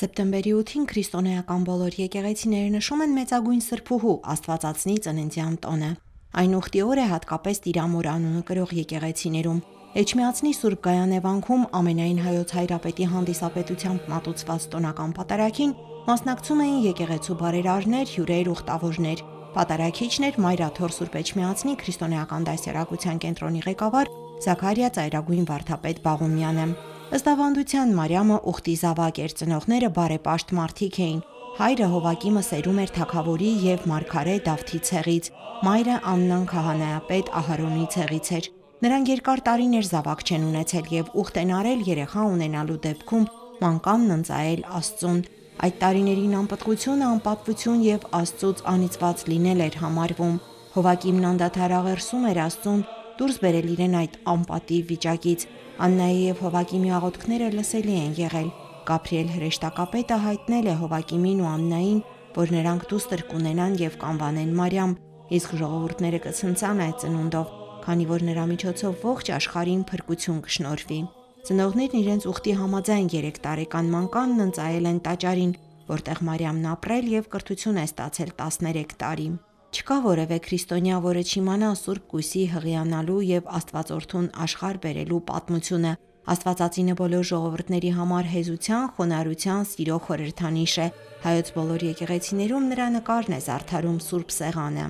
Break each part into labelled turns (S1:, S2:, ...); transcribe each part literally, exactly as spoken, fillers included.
S1: Սեպտեմբերի ութին քրիստոնեական բոլոր եկեղեցիները նշում են մեծագույն Սրբուհու Աստվածածնի ծննդյան տոնը։ Այն ուխտի օր է հատկապես Տիրամոր անունը կրող եկեղեցիներում։ Էջմիածնի Սուրբ Գայան Էվանքում ամենայն հայոց հայրապետի հանդիսապետությամբ մատուցված տոնական պատարագին մասնակցում էին եկեղեցու բարերարներ, հյուրեր, ուխտավորներ։ Պատարագիչն էր Մայրաթոր Սուրբ Էջմիածնի քրիստոնեական դասյարակության կենտրոնի ղեկավար Զաքարիա Ծայրագույն վարդապետ Բաղումյանը։ Ըստ ավանդության Մարիամը ուխտի զավակ էր, ծնողները բարեպաշտ մարդիկ էին։ Հայրը Հովակիմը սերում էր թագավորի և մարգարե Դավթի ցեղից, մայրը Աննան քահանայապետ Ահարոնի ցեղից էր։ Նրանք երկար տարիներ զավակ չեն ունեցել և ուխտ են արել երեխա ունենալու դեպքում մանկանն ընծայել Աստծուն։ Այդ տարիներին անպտղությունը անպատվություն և Աստծուց անիծված լինել էր համարվում։ Հովակիմն անդադար աղերսում էր Աստծուն դուրս բերել իրեն այդ անպատիվ վիճակից։ Աննայի և Հովակիմի աղոթքները լսելի են եղել։ Գաբրիել հրեշտակապետը հայտնել է Հովակիմին ու Աննային, որ նրանք դուստր կունենան և կանվանեն Մարիամ, իսկ ժողովուրդները կցնծան այդ ծնունդով, քանի որ նրա միջոցով ողջ աշխարհին փրկություն կշնորհվի։ Ծնողներն իրենց ուխտի համաձայն երեք տարեկան մանկանն ընծայել են տաճարին, որտեղ Մարիամն ապրել և կրթություն է ստացել տասներեք տարի։ Չկա որևէ քրիստոնյա, որը չիմանա Սուրբ Կույսի հղիանալու և Աստվածորդուն աշխարհ բերելու պատմությունը։ Աստվածածինը բոլոր ժողովուրդների համար հեզության, խոնարհության, սիրո խորհրդանիշ է։ Հայոց բոլոր եկեղեցիներում նրա նկարն է զարդարում Սուրբ Սեղանը։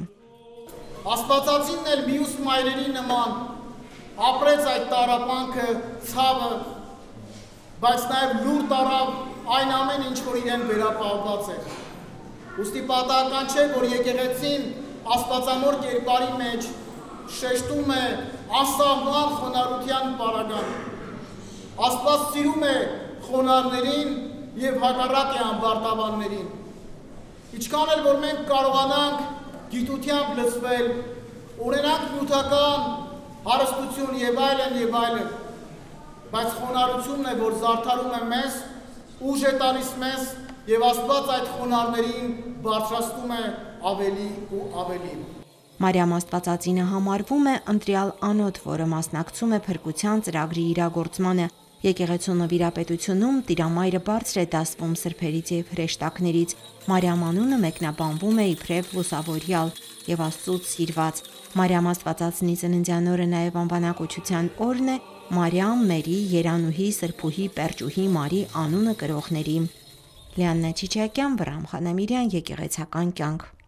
S2: Աստվածածինն էլ մյուս մայրերի նման ապրեց այդ տառապանքը, ցավը, բայց նաև լուր տարավ այն ամեն ինչ, որ իրեն վերապահված էր։ Ուստի պատահական չէ, որ եկեղեցին աստվածամոր կերպարի մեջ շեշտում է անսահման խոնարհության պարագան։ Աստված սիրում է խոնարհներին և հակառակ է ամբարտավաններին։ Ինչքան էլ որ մենք կարողանանք գիտությամբ լցվել, ունենանք նյութական հարստություն եւ այլն եւ այլն, բայց խոնարհությունն է, որ զարդարում է մեզ, ուժ է տալիս մեզ եւ Աստված այդ խոնարհներին բարձրացնում է ավելի ու ավելի։
S1: Մարիամ Աստվածածինը համարվում է ընտրյալ անոթ, որը մասնակցում է փրկության ծրագրի իրագործմանը։ Եկեղեցու նվիրապետությունում Տիրամայրը բարձր է դասվում սրբերից և հրեշտակներից։ Մարիամ անունը մեկնաբանվում է իբրև լուսավորյալ և Աստծուց սիրված։ Մարիամ Աստվածածնի ծննդյան օրը նաև անվանակոչության օրն է Մարիամ Մերի Երանուհի Սրբուհի պերճուհի Մարի անունը կրողների։ Լիաննա Չիչակյան, Վռամ Խանամիրյան, Եկեղեցական կյանք։